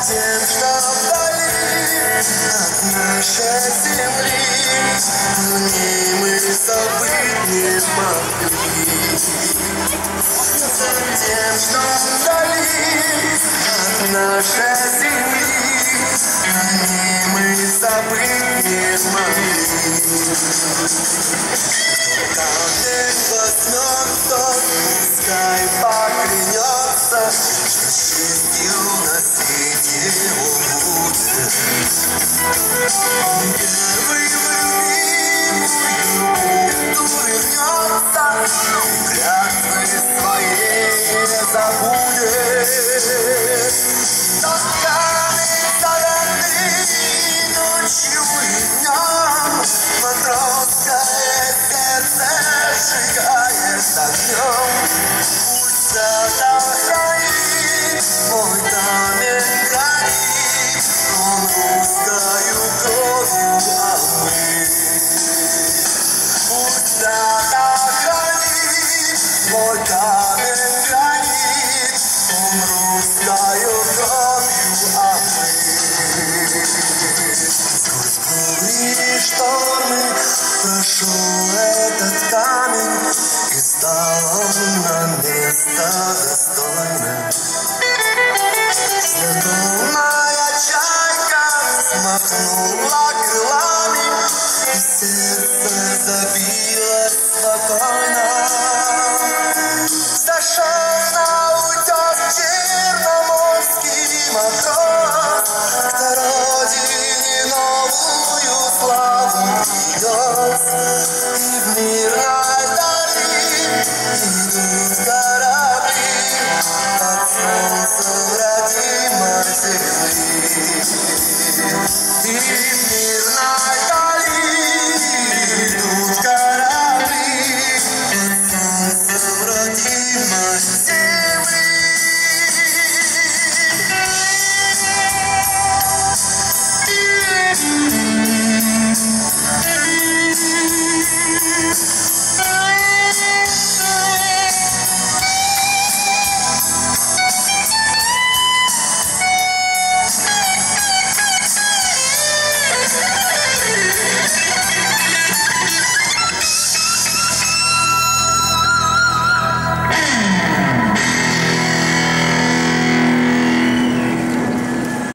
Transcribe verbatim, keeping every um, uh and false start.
тем, что вдали от нашей земли, но не мы забыть не смогли. За тем, что вдали от нашей земли, но не мы забыть не смогли. Каждый коснется, пускай поклянется, что счастью на свете он будет. Первый в любимую вернется, клятвы своей не забудет. Тосками заветы ночью и днем, матросское сердце сжигает огнем. Пусть сохранит мой камень гранит, он русскою кровью омыт. Пусть сохранит мой камень гранит, он русскою кровью омыт. Сквозь бури и штормы прошел этот камень, и стал он на место достойным. Светлая чайка смахнула крылами, и сердце забилось спокойно. Сошел